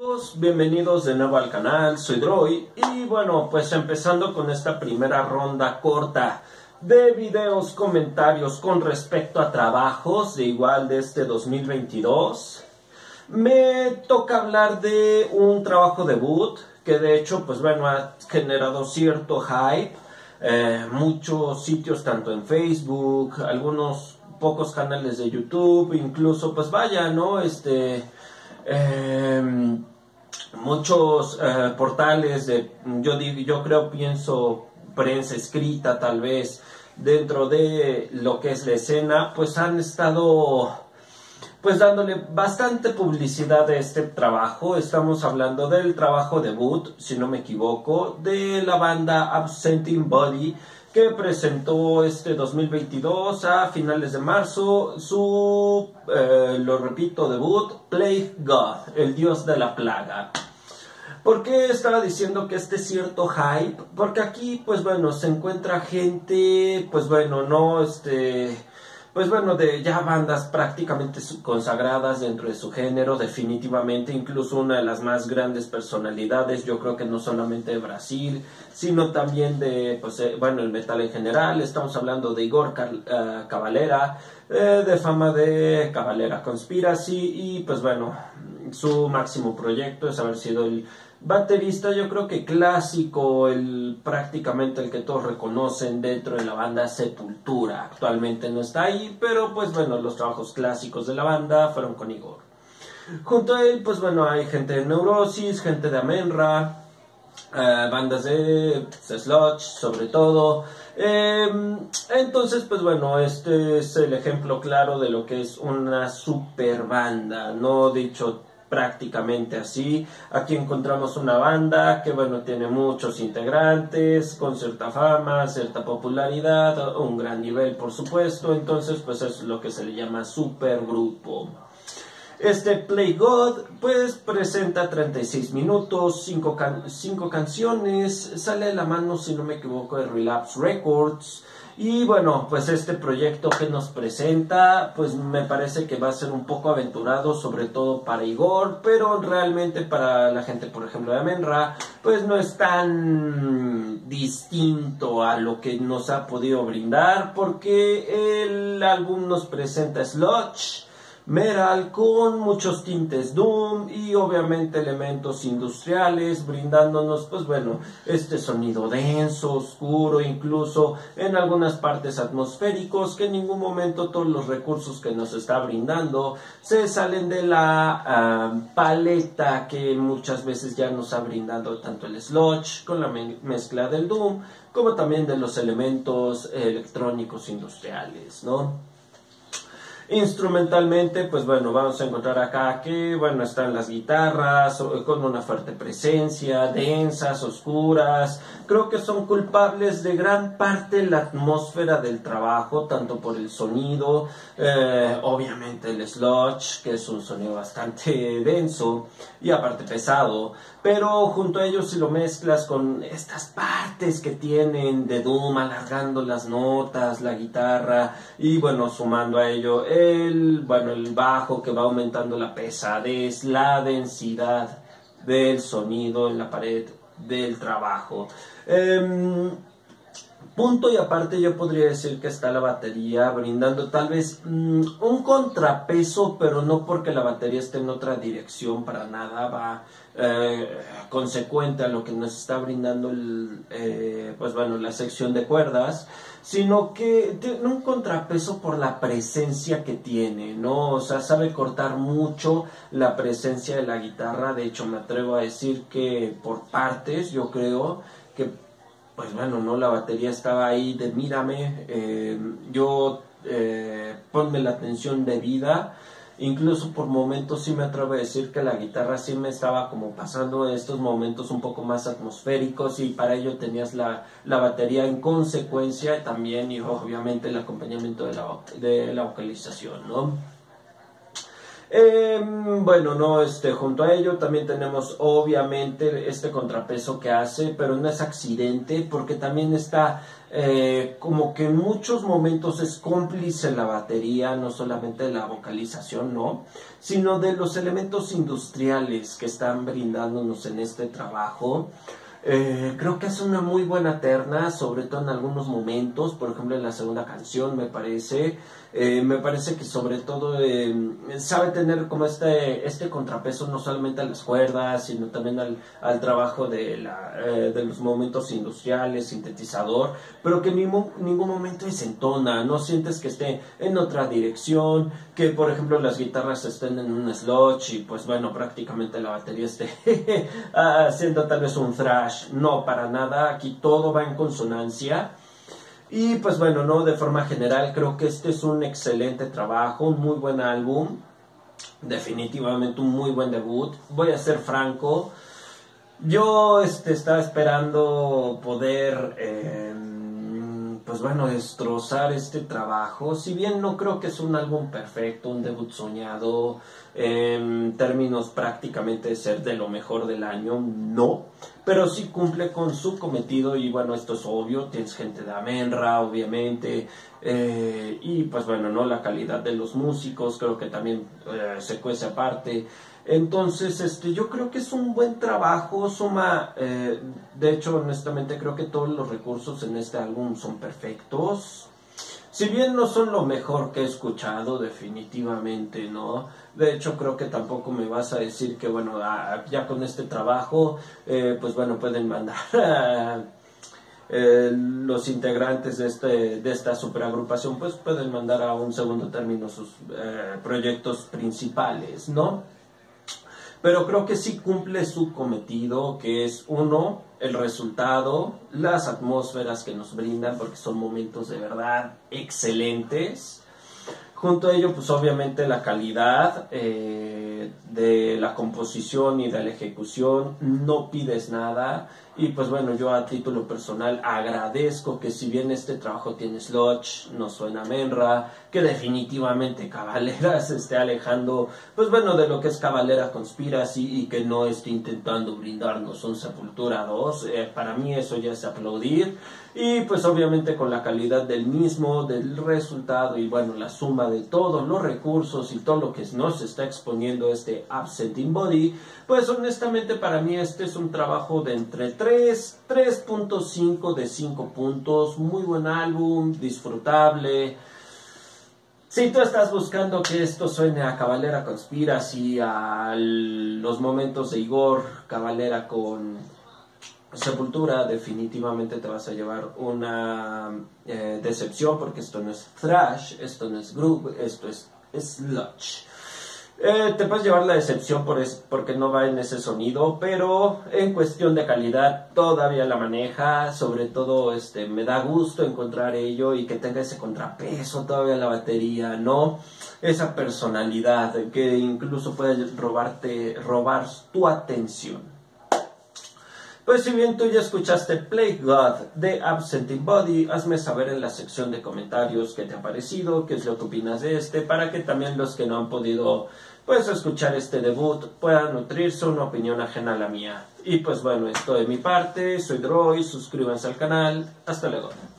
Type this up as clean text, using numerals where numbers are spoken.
amigos, bienvenidos de nuevo al canal, soy Droid y bueno, pues empezando con esta primera ronda corta de videos, comentarios con respecto a trabajos de igual de este 2022. Me toca hablar de un trabajo debut que de hecho pues bueno ha generado cierto hype, muchos sitios tanto en Facebook, algunos pocos canales de YouTube, incluso pues vaya, ¿no? Muchos portales de, pienso, prensa escrita tal vez, dentro de lo que es la escena, pues han estado pues dándole bastante publicidad a este trabajo. Estamos hablando del trabajo debut, si no me equivoco, de la banda Absentee Body, que presentó este 2022 a finales de marzo su, lo repito, debut, Plague God, el dios de la plaga. ¿Por qué estaba diciendo que este cierto hype? Porque aquí, pues bueno, se encuentra gente, pues bueno, no, pues bueno, de ya bandas prácticamente consagradas dentro de su género, definitivamente, incluso una de las más grandes personalidades, yo creo que no solamente de Brasil, sino también de, pues, bueno, el metal en general. Estamos hablando de Igor Cavalera, de fama de Cavalera Conspiracy, y pues bueno, su máximo proyecto es haber sido el baterista, yo creo que clásico, prácticamente el que todos reconocen dentro de la banda Sepultura. Actualmente no está ahí, pero pues bueno, los trabajos clásicos de la banda fueron con Igor. Junto a él, pues bueno, hay gente de Neurosis, gente de Amenra, bandas de Sludge sobre todo. Entonces pues bueno, este es el ejemplo claro de lo que es una super banda, no dicho prácticamente así. Aquí encontramos una banda que bueno, tiene muchos integrantes con cierta fama, cierta popularidad, un gran nivel por supuesto. Entonces pues es lo que se le llama supergrupo. Este Plague God pues presenta 36 minutos, 5 canciones, sale de la mano, si no me equivoco, de Relapse Records. Y bueno, pues este proyecto que nos presenta, pues me parece que va a ser un poco aventurado, sobre todo para Igor, pero realmente para la gente, por ejemplo, de Amenra, pues no es tan distinto a lo que nos ha podido brindar, porque el álbum nos presenta sludge metal con muchos tintes doom y obviamente elementos industriales, brindándonos pues bueno, este sonido denso, oscuro, incluso en algunas partes atmosféricos, que en ningún momento todos los recursos que nos está brindando se salen de la paleta que muchas veces ya nos ha brindado tanto el sludge con la mezcla del doom, como también de los elementos electrónicos industriales, ¿no? Instrumentalmente, pues bueno, vamos a encontrar acá que, bueno, están las guitarras con una fuerte presencia, densas, oscuras. Creo que son culpables de gran parte la atmósfera del trabajo, tanto por el sonido, obviamente el sludge, que es un sonido bastante denso y aparte pesado, pero junto a ellos si lo mezclas con estas partes que tienen de doom, alargando las notas, la guitarra, y bueno, sumando a ello el bajo que va aumentando la pesadez, la densidad del sonido en la pared del trabajo. Punto y aparte, yo podría decir que está la batería brindando tal vez un contrapeso, pero no porque la batería esté en otra dirección, para nada va consecuente a lo que nos está brindando pues bueno, la sección de cuerdas, sino que tiene un contrapeso por la presencia que tiene, ¿no? O sea, sabe cortar mucho la presencia de la guitarra. De hecho, me atrevo a decir que por partes, yo creo que pues bueno, no, la batería estaba ahí de mírame, ponme la atención debida. Incluso por momentos sí me atrevo a decir que la guitarra sí me estaba como pasando estos momentos un poco más atmosféricos, y para ello tenías la batería en consecuencia también, y obviamente el acompañamiento de la vocalización, ¿no? Bueno, no, junto a ello también tenemos obviamente este contrapeso que hace, pero no es accidente porque también está como que en muchos momentos es cómplice la batería, no solamente de la vocalización, no, sino de los elementos industriales que están brindándonos en este trabajo. Creo que es una muy buena terna, sobre todo en algunos momentos, por ejemplo en la segunda canción me parece que sobre todo sabe tener como este contrapeso no solamente a las cuerdas, sino también al trabajo de los momentos industriales, sintetizador, pero que en ningún momento desentona, no sientes que esté en otra dirección, que por ejemplo las guitarras estén en un sludge y pues bueno, prácticamente la batería esté haciendo tal vez un thrash, no, para nada, aquí todo va en consonancia. Y pues bueno, no, de forma general creo que este es un excelente trabajo, un muy buen álbum, definitivamente un muy buen debut. Voy a ser franco, yo estaba esperando poder, pues bueno, destrozar este trabajo. Si bien no creo que es un álbum perfecto, un debut soñado, en términos prácticamente de ser de lo mejor del año, no. Pero sí cumple con su cometido y bueno, esto es obvio, tienes gente de Amenra, obviamente, y pues bueno, no, la calidad de los músicos creo que también se cuece aparte. Entonces, yo creo que es un buen trabajo, suma, de hecho, honestamente creo que todos los recursos en este álbum son perfectos. Si bien no son lo mejor que he escuchado, definitivamente, ¿no? De hecho, creo que tampoco me vas a decir que, bueno, ya con este trabajo, pues bueno, pueden mandar los integrantes de esta superagrupación, pues pueden mandar a un segundo término sus proyectos principales, ¿no? Pero creo que sí cumple su cometido, que es uno, el resultado, las atmósferas que nos brindan, porque son momentos de verdad excelentes. Junto a ello, pues obviamente la calidad de la composición y de la ejecución, no pides nada. Y pues bueno, yo a título personal agradezco que si bien este trabajo tiene sludge, no suena Menra, que definitivamente Cavalera se esté alejando, pues bueno, de lo que es Cavalera Conspiracy y que no esté intentando brindarnos un Sepultura 2, para mí eso ya es aplaudir. Y pues obviamente con la calidad del mismo, del resultado y bueno, la suma de todos los recursos y todo lo que nos está exponiendo este Absentee Body, pues honestamente para mí este es un trabajo de entre 3.5 de 5 puntos, muy buen álbum, disfrutable. Si tú estás buscando que esto suene a Cavalera Conspiracy, a los momentos de Igor Cavalera con Sepultura, definitivamente te vas a llevar una decepción porque esto no es thrash, esto no es groove, esto es sludge. Te puedes llevar la decepción porque no va en ese sonido, pero en cuestión de calidad todavía la maneja, sobre todo me da gusto encontrar ello y que tenga ese contrapeso todavía en la batería, ¿no? Esa personalidad que incluso puede robar tu atención. Pues si bien tú ya escuchaste Play God de Absentee Body, hazme saber en la sección de comentarios qué te ha parecido, qué es lo que opinas de para que también los que no han podido pues escuchar este debut puedan nutrirse una opinión ajena a la mía. Y pues bueno, esto de mi parte, soy Droy, suscríbanse al canal, hasta luego.